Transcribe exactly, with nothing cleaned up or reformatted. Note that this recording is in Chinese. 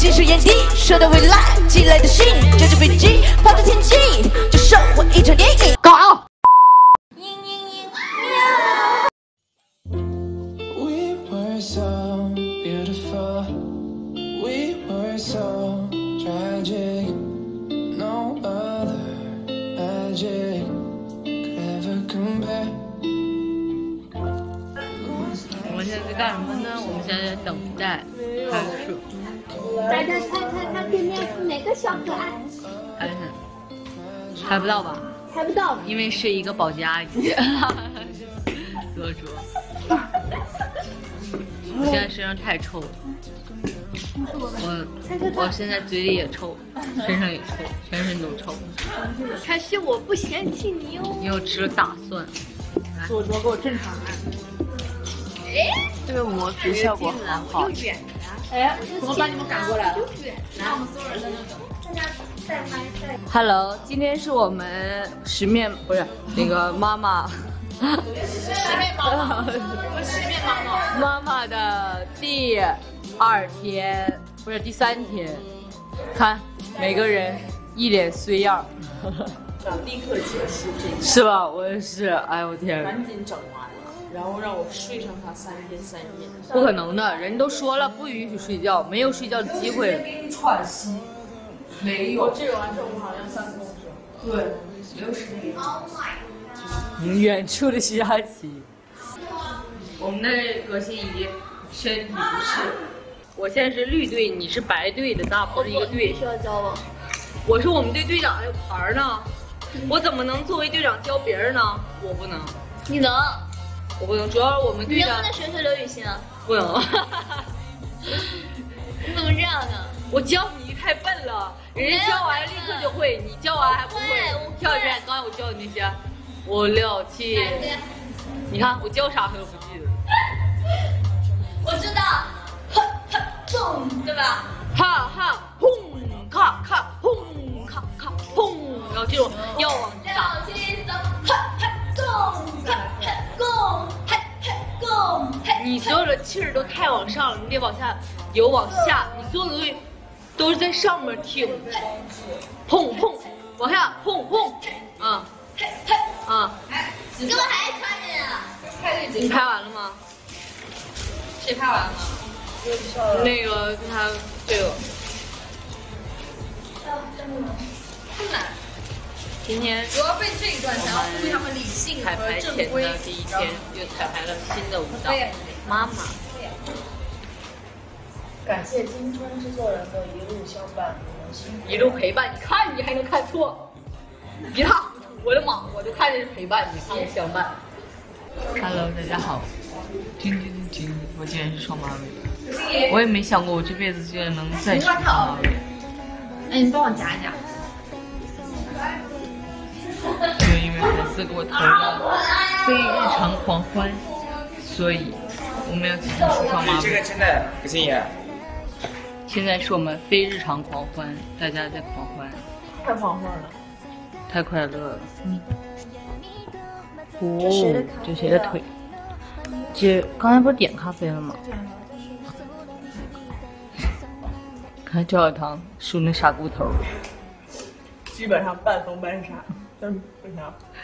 近视眼底，舍得未来，寄来的信，乘着飞机，跑着天气，就生活一场电影。 高傲。 So beautiful, we were so tragic. No other magic could ever compare. 我们现在在干什么呢？我们现在在等待拍摄。 大家猜猜看，对面是哪个小可爱？ 看看，猜不到吧？ 猜不到， 因为是一个保洁阿姨。多说。我现在身上太臭了，我我现在嘴里也臭，身上也臭，全身都臭。 可是我不嫌弃你哦。 你又吃了大蒜， 左左给我正常按。 哎， 这个模糊效果很好。 又远了。 哎，我把你们赶过来了。 又远了。我们所有人在那等。大家再拍再。 Hello， 今天是我们十面不是那个妈妈。 十面妈妈，我十面妈妈。 妈妈的第二天，不是第三天，看每个人一脸衰样， 想立刻结束这个， 是吧？我也是，哎我天， 赶紧整完了，然后让我睡上它三天三夜。 不可能的，人都说了不允许睡觉，没有睡觉的机会。 给你喘息，没有。这个完之后我好像三公升。对，没有十米。 嗯，远处的徐佳琪。我们的葛欣怡身体不适，我现在是绿队，你是白队的，咱俩不是一个队。 需要教吗？ 我是我们队队长，还有牌呢，我怎么能作为队长教别人呢？我不能。 你能？ 我不能，主要是我们队你长。 能不能学学刘雨欣啊？ 不能。 你怎么这样呢？ 我教你太笨了，人家教完立刻就会，你教完还不会。 我会。 跳一遍，刚才我教你那些。 五六七，你看我教啥他都不记得。 我知道，砰，对吧？ 哈哈，砰，咔咔，砰，咔咔，砰，然后这种要往打。 六七三，攻，攻，攻， 你所有的气儿都太往上了，你得往下，有往下，你所有的东西都是在上面挺。砰砰，往下砰砰，啊。 啊！ 你怎么还看着呀？ 你拍完了吗？谁拍完了？那个他这个。不难。今天主要被这一段，想要呼吁他们理性彩排前的第一天，又彩排了新的舞蹈《妈妈》。 感谢金川制作人的一路相伴， 一路陪伴。你看你还能看错？一塌糊涂。 我的妈！我就看见是陪伴，你看我相伴。Hello， 大家好。君君君，我竟然是双马尾，我也没想过我这辈子居然能再是双马尾。 哎，你帮我夹一夹。 就因为粉丝给我投了非日常狂欢，所以我们要继续梳双马尾。 这个真的不信呀。 现在是我们非日常狂欢，大家在狂欢。 太狂欢了。 太快乐了，嗯。哦，这谁的腿？这刚才不是点咖啡了吗？看焦小糖梳那傻骨头。 基本上半疯半傻，真不啥。